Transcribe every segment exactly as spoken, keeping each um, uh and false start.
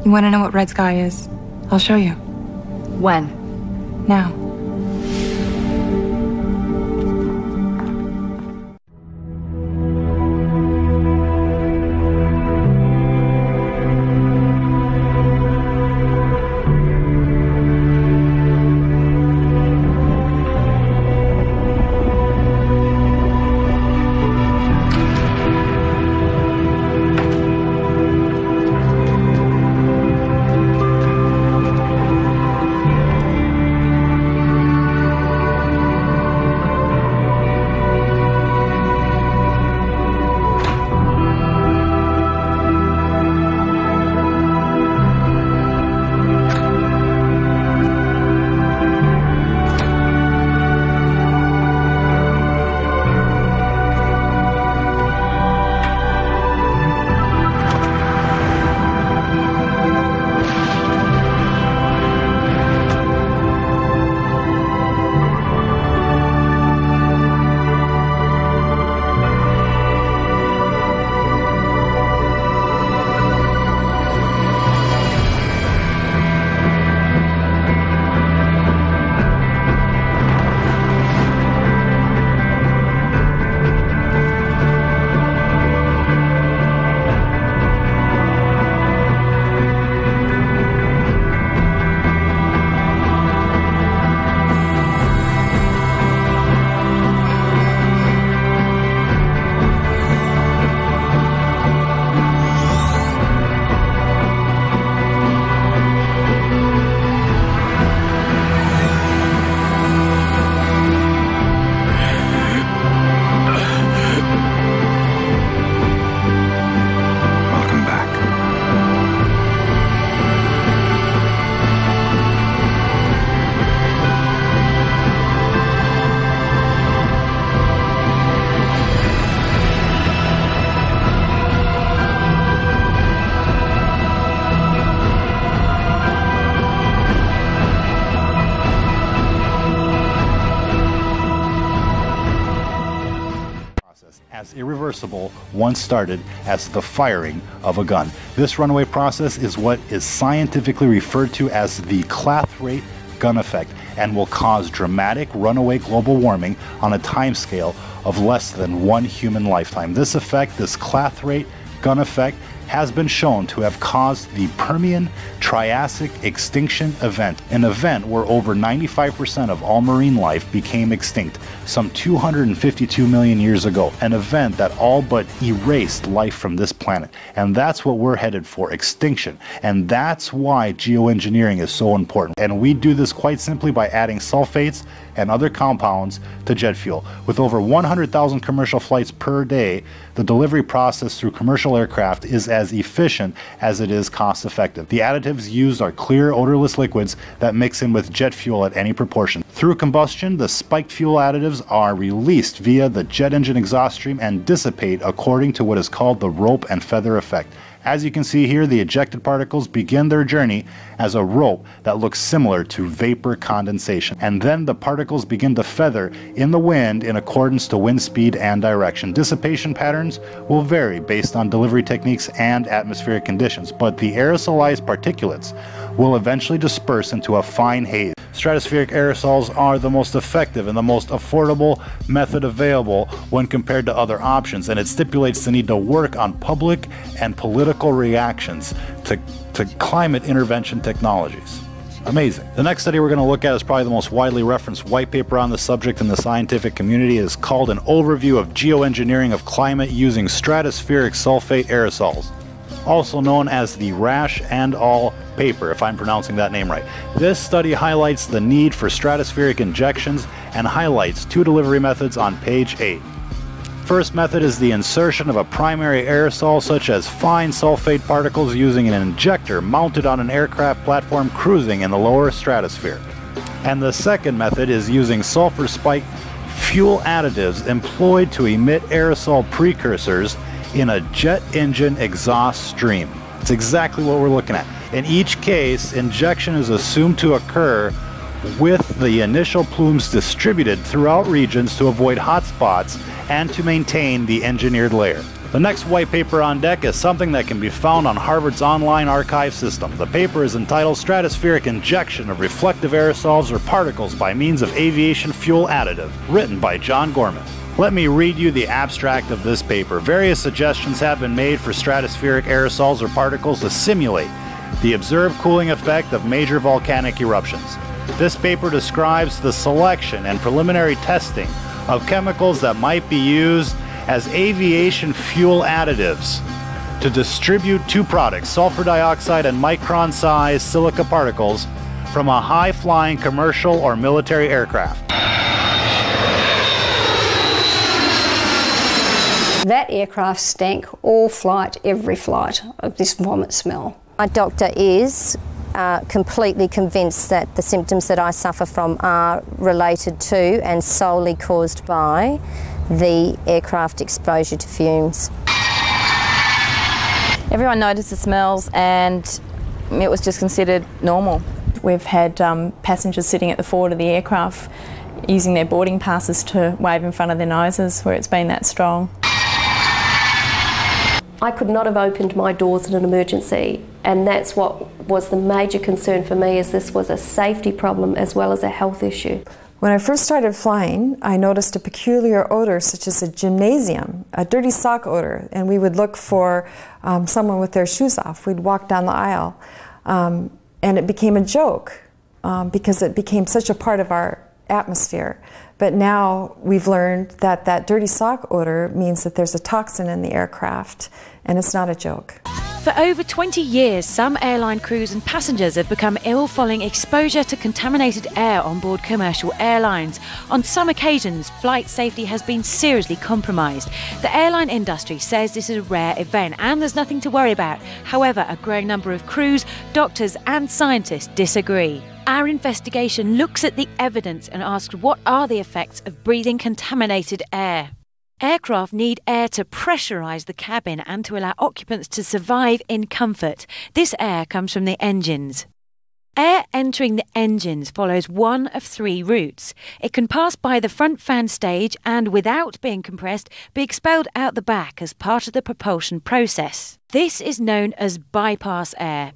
You want to know what red sky is? I'll show you. When? Now. As irreversible once started as the firing of a gun. This runaway process is what is scientifically referred to as the Clath rate gun effect and will cause dramatic runaway global warming on a timescale of less than one human lifetime. This effect, this Clath rate gun effect, has been shown to have caused the Permian Triassic extinction event, an event where over ninety-five percent of all marine life became extinct some two hundred fifty-two million years ago, an event that all but erased life from this planet. And that's what we're headed for, extinction. And that's why geoengineering is so important. And we do this quite simply by adding sulfates and other compounds to jet fuel. With over one hundred thousand commercial flights per day, the delivery process through commercial aircraft is as efficient as it is cost effective. The additives used are clear, odorless liquids that mix in with jet fuel at any proportion. Through combustion, the spiked fuel additives are released via the jet engine exhaust stream and dissipate according to what is called the rope and feather effect. As you can see here, the ejected particles begin their journey as a rope that looks similar to vapor condensation. And then the particles begin to feather in the wind in accordance to wind speed and direction. Dissipation patterns will vary based on delivery techniques and atmospheric conditions, but the aerosolized particulates will eventually disperse into a fine haze. Stratospheric aerosols are the most effective and the most affordable method available when compared to other options, and it stipulates the need to work on public and political reactions to, to climate intervention technologies. Amazing. The next study we're going to look at is probably the most widely referenced white paper on the subject in the scientific community. It is called An Overview of Geoengineering of Climate Using Stratospheric Sulfate Aerosols, also known as the Rasch and al. Paper, if I'm pronouncing that name right. This study highlights the need for stratospheric injections and highlights two delivery methods on page eight. First method is the insertion of a primary aerosol such as fine sulfate particles using an injector mounted on an aircraft platform cruising in the lower stratosphere. And the second method is using sulfur spiked fuel additives employed to emit aerosol precursors in a jet engine exhaust stream. It's exactly what we're looking at. In each case, injection is assumed to occur with the initial plumes distributed throughout regions to avoid hot spots and to maintain the engineered layer. The next white paper on deck is something that can be found on Harvard's online archive system. The paper is entitled Stratospheric Injection of Reflective Aerosols or Particles by Means of Aviation Fuel Additive, written by John Gorman. Let me read you the abstract of this paper. Various suggestions have been made for stratospheric aerosols or particles to simulate the observed cooling effect of major volcanic eruptions. This paper describes the selection and preliminary testing of chemicals that might be used as aviation fuel additives to distribute two products, sulfur dioxide and micron-sized silica particles, from a high-flying commercial or military aircraft. That aircraft stank all flight, every flight, of this vomit smell. My doctor is uh, completely convinced that the symptoms that I suffer from are related to and solely caused by the aircraft exposure to fumes. Everyone noticed the smells and it was just considered normal. We've had um, passengers sitting at the forward of the aircraft using their boarding passes to wave in front of their noses where it's been that strong. I could not have opened my doors in an emergency, and that's what was the major concern for me, is this was a safety problem as well as a health issue. When I first started flying, I noticed a peculiar odor such as a gymnasium, a dirty sock odor, and we would look for um, someone with their shoes off. We'd walk down the aisle, um, and it became a joke um, because it became such a part of our atmosphere. But now we've learned that that dirty sock odor means that there's a toxin in the aircraft, and it's not a joke. For over twenty years, some airline crews and passengers have become ill following exposure to contaminated air on board commercial airlines. On some occasions, flight safety has been seriously compromised. The airline industry says this is a rare event and there's nothing to worry about. However, a growing number of crews, doctors and scientists disagree. Our investigation looks at the evidence and asks what are the effects of breathing contaminated air. Aircraft need air to pressurise the cabin and to allow occupants to survive in comfort. This air comes from the engines. Air entering the engines follows one of three routes. It can pass by the front fan stage and, without being compressed, be expelled out the back as part of the propulsion process. This is known as bypass air.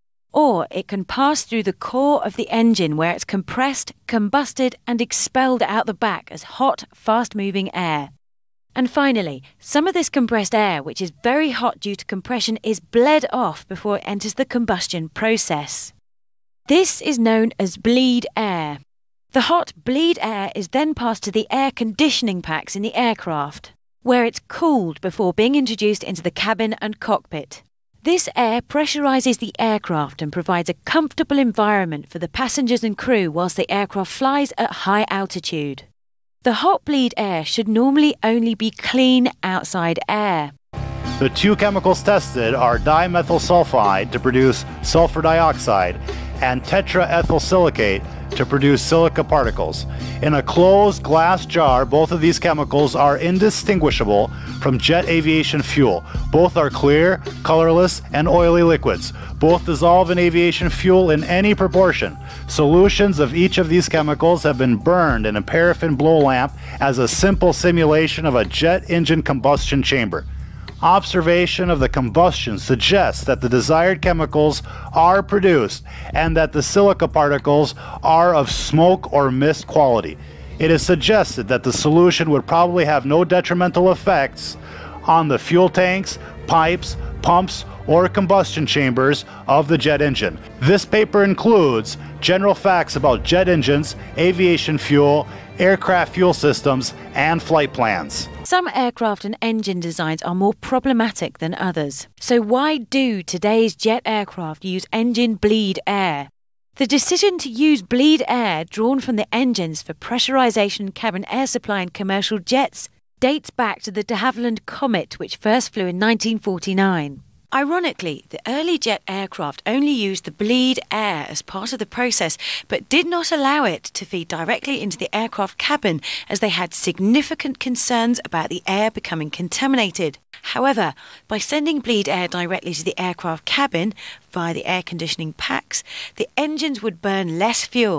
Or it can pass through the core of the engine where it's compressed, combusted and expelled out the back as hot, fast-moving air. And finally, some of this compressed air, which is very hot due to compression, is bled off before it enters the combustion process. This is known as bleed air. The hot bleed air is then passed to the air conditioning packs in the aircraft, where it's cooled before being introduced into the cabin and cockpit. This air pressurises the aircraft and provides a comfortable environment for the passengers and crew whilst the aircraft flies at high altitude. The hot bleed air should normally only be clean outside air. The two chemicals tested are dimethyl sulfide to produce sulfur dioxide and tetraethyl silicate to produce silica particles. In a closed glass jar, both of these chemicals are indistinguishable from jet aviation fuel. Both are clear, colorless, and oily liquids. Both dissolve in aviation fuel in any proportion. Solutions of each of these chemicals have been burned in a paraffin blow lamp as a simple simulation of a jet engine combustion chamber. Observation of the combustion suggests that the desired chemicals are produced and that the silica particles are of smoke or mist quality. It is suggested that the solution would probably have no detrimental effects on the fuel tanks, pipes, pumps, or combustion chambers of the jet engine. This paper includes general facts about jet engines, aviation fuel, aircraft fuel systems, and flight plans. Some aircraft and engine designs are more problematic than others. So why do today's jet aircraft use engine bleed air? The decision to use bleed air drawn from the engines for pressurization, cabin air supply in commercial jets dates back to the de Havilland Comet, which first flew in nineteen forty-nine. Ironically, the early jet aircraft only used the bleed air as part of the process, but did not allow it to feed directly into the aircraft cabin, as they had significant concerns about the air becoming contaminated. However, by sending bleed air directly to the aircraft cabin via the air conditioning packs, the engines would burn less fuel,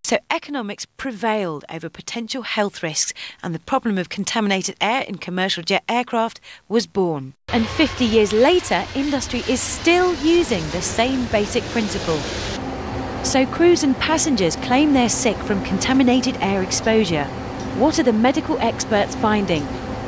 So economics prevailed over potential health risks, and the problem of contaminated air in commercial jet aircraft was born. And fifty years later, industry is still using the same basic principle. So crews and passengers claim they're sick from contaminated air exposure. What are the medical experts finding?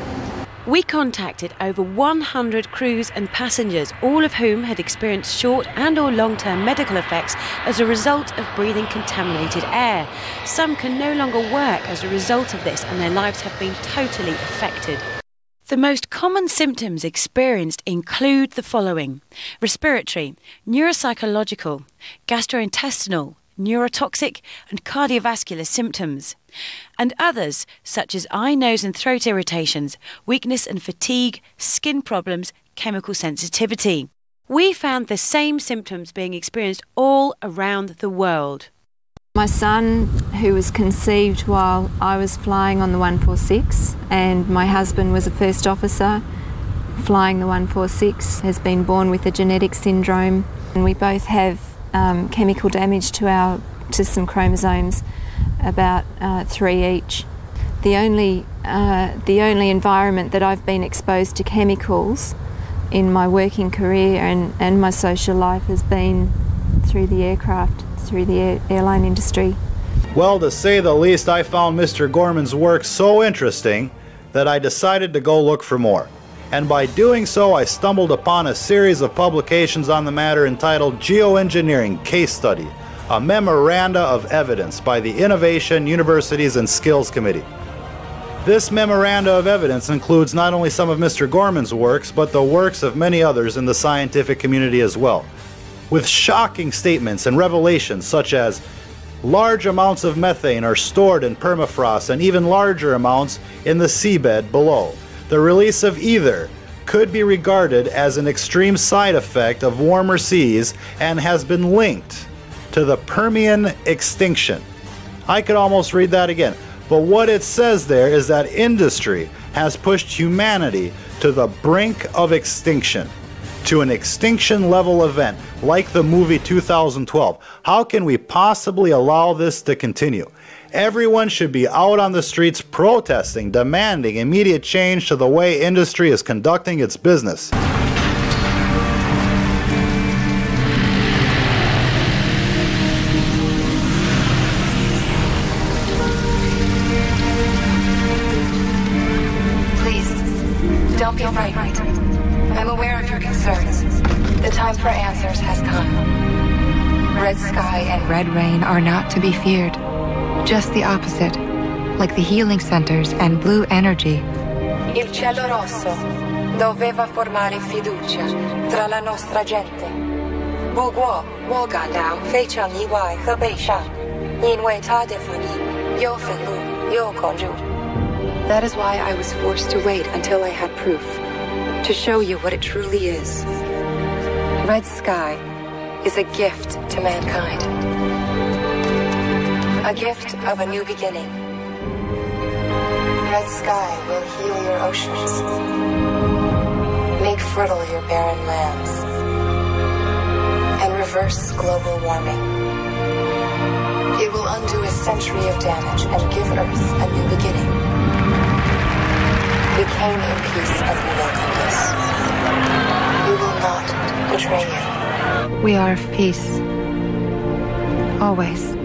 We contacted over one hundred crews and passengers, all of whom had experienced short and or long-term medical effects as a result of breathing contaminated air. Some can no longer work as a result of this, and their lives have been totally affected. The most common symptoms experienced include the following: respiratory, neuropsychological, gastrointestinal, neurotoxic and cardiovascular symptoms, and others such as eye, nose and throat irritations, weakness and fatigue, skin problems, chemical sensitivity. We found the same symptoms being experienced all around the world. My son, who was conceived while I was flying on the one forty-six, and my husband was a first officer flying the one forty-six, has been born with a genetic syndrome, and we both have um, chemical damage to our to some chromosomes, about uh, three each. The only uh, the only environment that I've been exposed to chemicals in my working career and, and my social life has been through the aircraft, through the air, airline industry. Well, to say the least, I found Mister Gorman's work so interesting that I decided to go look for more. And by doing so, I stumbled upon a series of publications on the matter entitled Geoengineering Case Study, a memoranda of evidence by the Innovation, Universities and Skills Committee. This memoranda of evidence includes not only some of Mister Gorman's works, but the works of many others in the scientific community as well, with shocking statements and revelations such as large amounts of methane are stored in permafrost and even larger amounts in the seabed below. The release of either could be regarded as an extreme side effect of warmer seas and has been linked to the Permian extinction. I could almost read that again, but what it says there is that industry has pushed humanity to the brink of extinction, to an extinction level event like the movie two thousand twelve. How can we possibly allow this to continue? Everyone should be out on the streets protesting, demanding immediate change to the way industry is conducting its business. Please, don't be frightened. I'm aware of your concerns. The time for answers has come. Red sky and red rain are not to be feared. Just the opposite, like the healing centers and blue energy. Il cielo rosso doveva formare fiducia tra la nostra gente. 不过我感到非常意外和悲伤，因为它的反应有愤怒，有恐惧。 That is why I was forced to wait until I had proof, to show you what it truly is. Red sky is a gift to mankind. A gift of a new beginning. Red sky will heal your oceans, make fertile your barren lands, and reverse global warming. It will undo a century of damage and give Earth a new beginning. We came in peace and we welcome this. We will not betray you. We are of peace. Always.